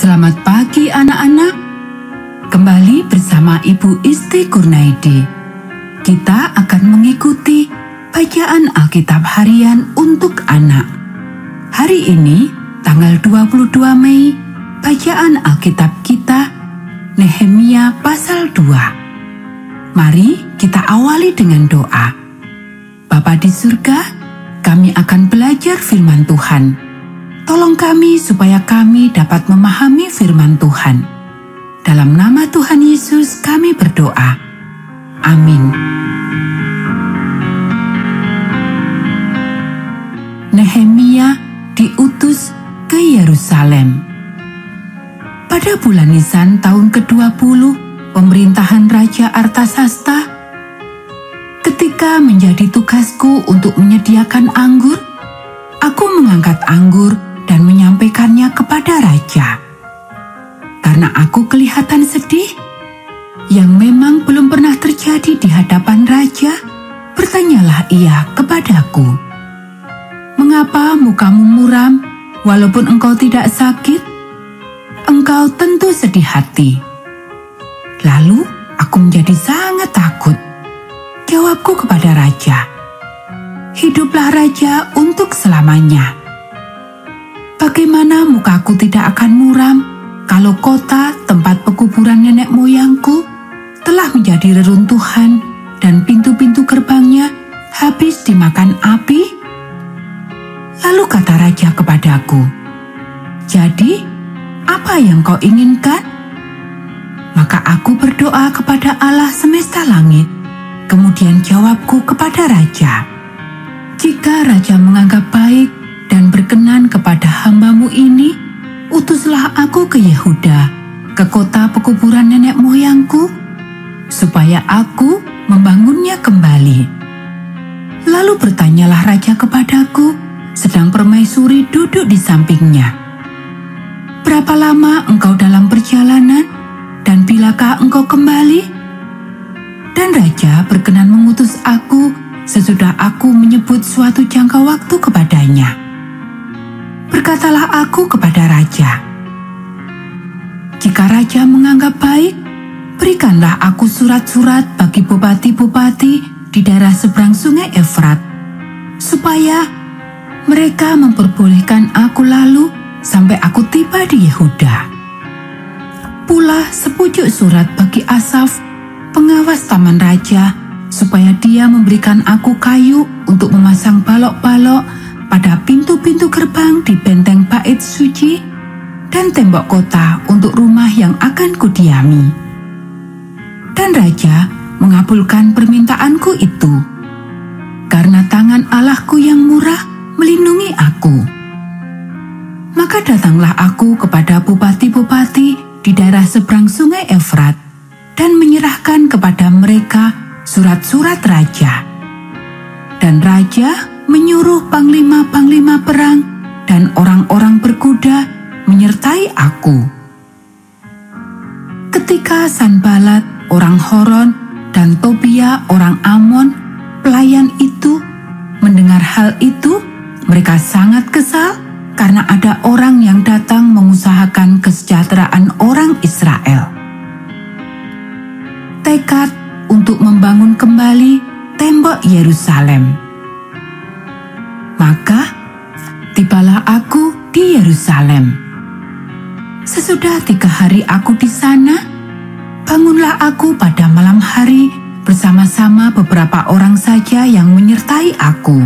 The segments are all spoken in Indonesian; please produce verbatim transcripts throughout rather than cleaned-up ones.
Selamat pagi anak-anak. Kembali bersama Ibu Isti Kurnaidi. Kita akan mengikuti bacaan Alkitab harian untuk anak. Hari ini, tanggal dua puluh dua Mei, bacaan Alkitab kita Nehemia pasal dua. Mari kita awali dengan doa. Bapa di surga, kami akan belajar firman Tuhan. Tolong kami supaya kami dapat memahami firman Tuhan. Dalam nama Tuhan Yesus kami berdoa. Amin. Nehemia diutus ke Yerusalem. Pada bulan Nisan tahun kedua puluh pemerintahan Raja Artasasta, ketika menjadi tugasku untuk menyediakan anggur, aku mengangkat anggur dan menyampaikannya kepada raja. Karena aku kelihatan sedih, yang memang belum pernah terjadi di hadapan raja, bertanyalah ia kepadaku, "Mengapa mukamu muram, walaupun engkau tidak sakit? Engkau tentu sedih hati." Lalu aku menjadi sangat takut. Jawabku kepada raja, "Hiduplah raja untuk selamanya. Bagaimana mukaku tidak akan muram kalau kota tempat pekuburan nenek moyangku telah menjadi reruntuhan dan pintu-pintu gerbangnya habis dimakan api?" Lalu kata raja kepadaku, "Jadi, apa yang kau inginkan?" Maka aku berdoa kepada Allah semesta langit. Kemudian jawabku kepada raja, "Jika raja menganggap baik dan berkenan kepada hambamu ini, utuslah aku ke Yehuda, ke kota pekuburan nenek moyangku, supaya aku membangunnya kembali." Lalu bertanyalah raja kepadaku, sedang permaisuri duduk di sampingnya, "Berapa lama engkau dalam perjalanan, dan bilakah engkau kembali?" Dan raja berkenan mengutus aku sesudah aku menyebut suatu jangka waktu kepadanya. Berkatalah aku kepada raja, "Jika raja menganggap baik, berikanlah aku surat-surat bagi bupati-bupati di daerah seberang sungai Efrat, supaya mereka memperbolehkan aku lalu sampai aku tiba di Yehuda. Pula sepucuk surat bagi Asaf, pengawas taman raja, supaya dia memberikan aku kayu untuk memasang balok-balok pada pintu-pintu gerbang di benteng bait suci dan tembok kota untuk rumah yang akan kudiami." Dan raja mengabulkan permintaanku itu, karena tangan Allahku yang murah melindungi aku. Maka datanglah aku kepada bupati-bupati di daerah seberang sungai Efrat dan menyerahkan kepada mereka surat-surat raja. Dan raja menyuruh panglima-panglima perang dan orang-orang berkuda menyertai aku. Ketika Sanbalat orang Horon dan Tobia orang Amon, pelayan itu, mendengar hal itu, mereka sangat kesal karena ada orang yang datang mengusahakan kesejahteraan orang Israel. Tekad untuk membangun kembali tembok Yerusalem. Maka tibalah aku di Yerusalem. Sesudah tiga hari aku di sana, bangunlah aku pada malam hari bersama-sama beberapa orang saja yang menyertai aku.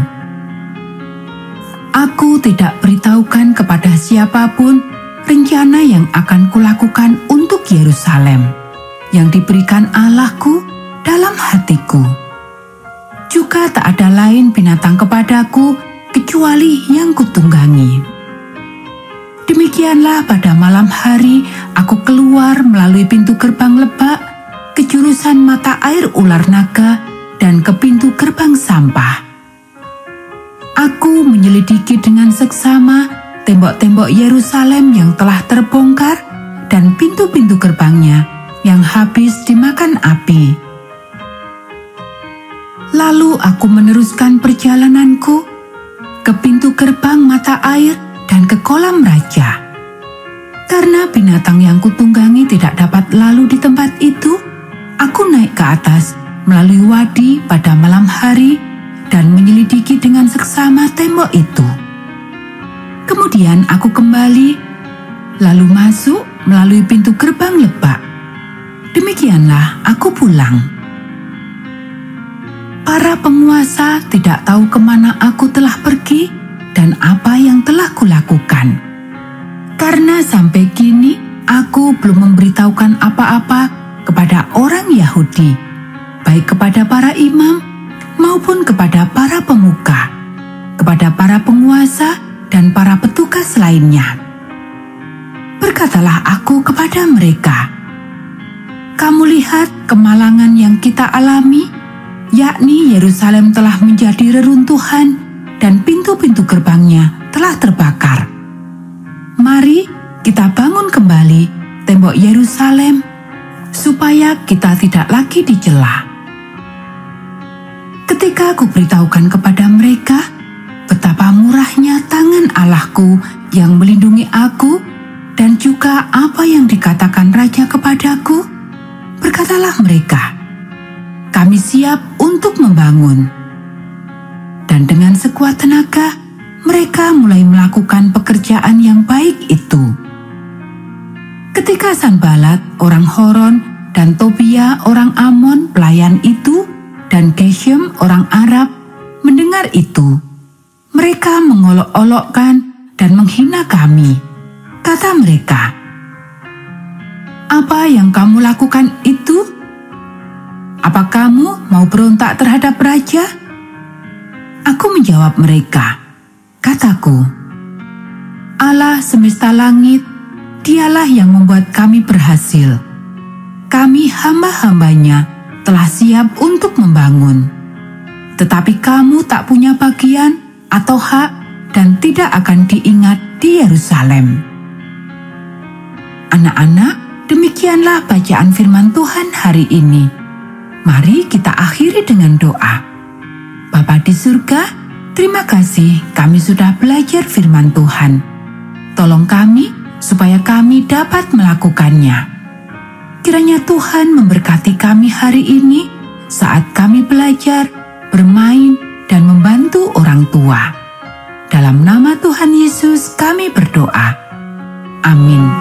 Aku tidak beritahukan kepada siapapun rencana yang akan kulakukan untuk Yerusalem, yang diberikan Allahku dalam hatiku. Juga tak ada lain binatang kepadaku kecuali yang kutunggangi. Demikianlah pada malam hari aku keluar melalui pintu gerbang lebak ke jurusan mata air ular naga dan ke pintu gerbang sampah. Aku menyelidiki dengan seksama tembok-tembok Yerusalem yang telah terbongkar dan pintu-pintu gerbangnya yang habis dimakan api. Lalu aku meneruskan perjalananku ke pintu gerbang mata air dan ke kolam raja. Karena binatang yang kutunggangi tidak dapat lalu di tempat itu, aku naik ke atas melalui wadi pada malam hari dan menyelidiki dengan seksama tembok itu. Kemudian aku kembali, lalu masuk melalui pintu gerbang lebak. Demikianlah aku pulang. Para penguasa tidak tahu kemana aku telah pergi dan apa yang telah kulakukan. Karena sampai kini aku belum memberitahukan apa-apa kepada orang Yahudi, baik kepada para imam maupun kepada para pemuka, kepada para penguasa dan para petugas lainnya. Berkatalah aku kepada mereka, "Kamu lihat kemalangan yang kita alami, yakni Yerusalem telah menjadi reruntuhan dan pintu-pintu gerbangnya telah terbakar. Mari kita bangun kembali tembok Yerusalem, supaya kita tidak lagi dicela." Ketika aku beritahukan kepada mereka betapa murahnya tangan Allahku yang melindungi aku dan juga apa yang dikatakan Raja kepadaku, berkatalah mereka, "Kami siap untuk membangun." Dan dengan sekuat tenaga, mereka mulai melakukan pekerjaan yang baik itu. Ketika Sanbalat, orang Horon, dan Tobia, orang Amon, pelayan itu, dan Geshem, orang Arab, mendengar itu, mereka mengolok-olokkan dan menghina kami. Kata mereka, "Apa yang kamu lakukan itu? Apa kamu mau berontak terhadap raja?" Aku menjawab mereka, kataku, "Allah semesta langit, Dialah yang membuat kami berhasil. Kami hamba-hambanya telah siap untuk membangun. Tetapi kamu tak punya bagian atau hak dan tidak akan diingat di Yerusalem." Anak-anak, demikianlah bacaan firman Tuhan hari ini. Mari kita akhiri dengan doa. Bapa di surga, terima kasih kami sudah belajar firman Tuhan. Tolong kami supaya kami dapat melakukannya. Kiranya Tuhan memberkati kami hari ini saat kami belajar, bermain, dan membantu orang tua. Dalam nama Tuhan Yesus kami berdoa. Amin.